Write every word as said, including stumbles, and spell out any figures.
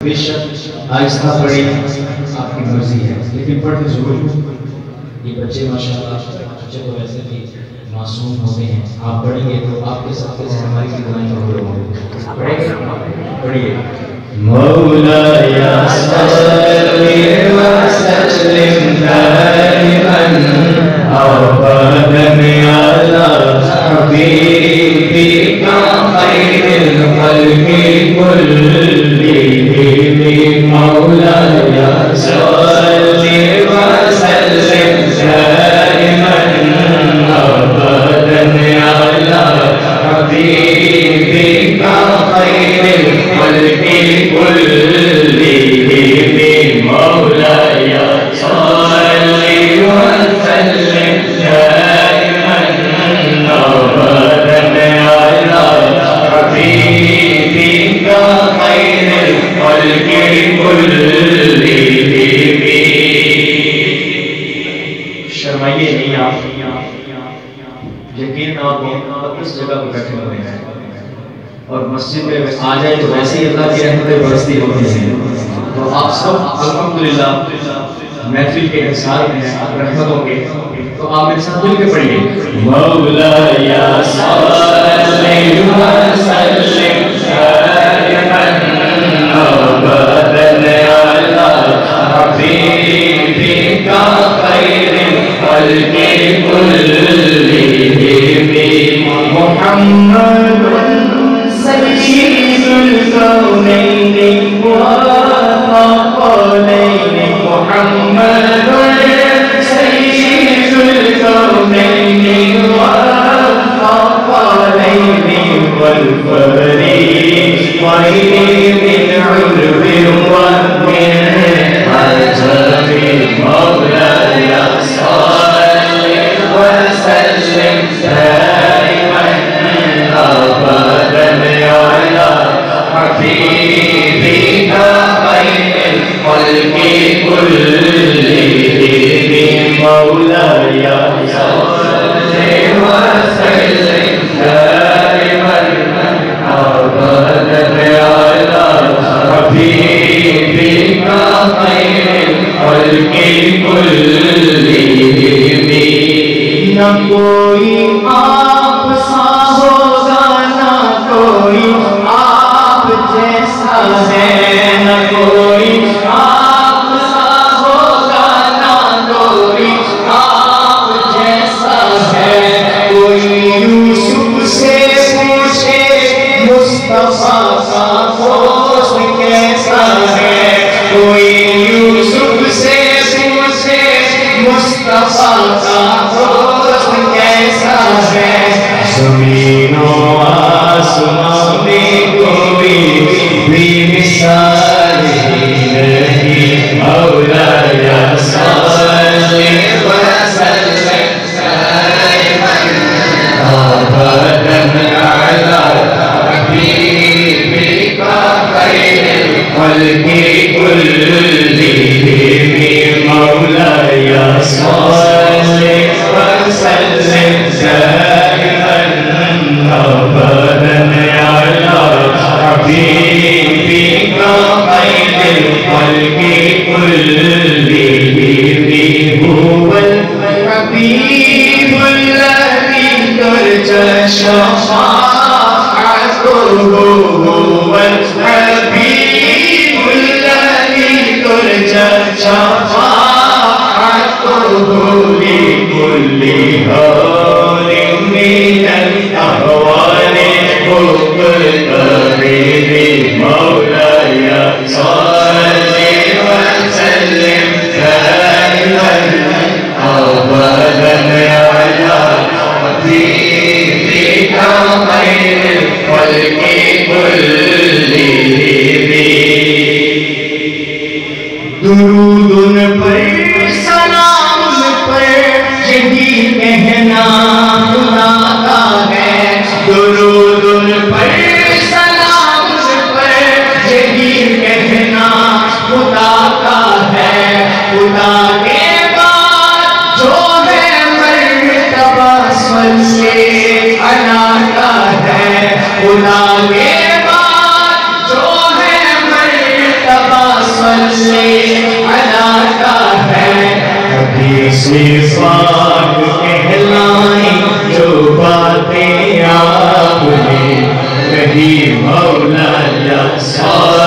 बेशक आहिस्ता पढ़े, आपकी मर्जी है, लेकिन पढ़ते जरूर। ये बच्चे माशाल्लाह, बच्चे तो वैसे भी मासूम होते हैं, आप पढ़ेंगे तो आपके साथ से हमारी भी दुआएं कबूल होंगी। पढ़ेंगे, पढ़िए। मौला या सल्ली व सल्लिम दाइमन अबदन अला हबीबिका खैरिल खल्क़ि कुल्लिहिम। मौला या सल्ली व सल्लिम दाइमन अबदन अला हबीबिका खैरिल खल्क़ि कुल्लिहिम। मौला या सल्ली व सल्लिम दाइमन अबदन अला हबीबिका खैरिल खल्क़ि कुल्लिहिम। शर्माइए नहीं आप, यकीन आप इस जगह पर बैठे हुए हैं और मस्जिद में आ जाए तो वैसे ही अल्लाह की रहमतें बरसती होती हैं। तो आप सब अल्हम्दुलिल्लाह महफिल के इंतजार में हैं रहमतों के, तो आप मेरे साथ मिल के पढ़िए। मौला या सल्ली व सल्लिम दाइमन अबदन अला हबीबिका खैरिल खल्क़ि कुल्लिहिम। मुहम्मदुन सय्यिदुल कौनैनि व थक़लैनि। मुहम्मदुन सय्यिदुल कौनैनि व थक़लैनि वल फरीक़ैनि मिन उलविन व मिन अजमिन। मौला या सल्ली व सल्लिम दाइमन अबदन अला हबीबिका खैरिल खल्क़ि कुल्लिहिम। मौला या सल्ली व सल्लिम दाइमन अबदन अला हबीबिका खैरिल खल्क़ि कुल्लिहिम। न कोई आप सा होगा, न कोई आप जैसा है, न कोई आप सा होगा, न कोई आप जैसा है। कोई यूसुफ से पूछे मुस्तफा का दोस्त कैसा है। कोई यूसुफ से पूछे मुस्तफा का दोस्त कैसा है। ज़मीनों आसमां में कोई भी मिसाल ही नहीं। मौला या सल्ली व सल्लिम दाइमन अबदन अला हबीबिका खैरिल खल्क़ि कुल्लिहिम। मौला या सल्ली व सल्लिम दाइमन अबदन अला हबीबिका खैरिल खल्क़ि कुल्लिहिम। हुवल हबीबुल्लज़ी तुरजा शफ़ाअतुहु। हुवल हबीबुल्लज़ी तुरजा शफ़ाअतुहु लिकुल्ली हौलिन मिनल अहवालि मुक़तरिब। मौला या सल्ली व सल्लिम दाइमन अबदन अला हबीबिका खैरिल खल्क़ि कुल्लिहिम। कैसे पाक कहलाई जो बातें आपने कही मौला या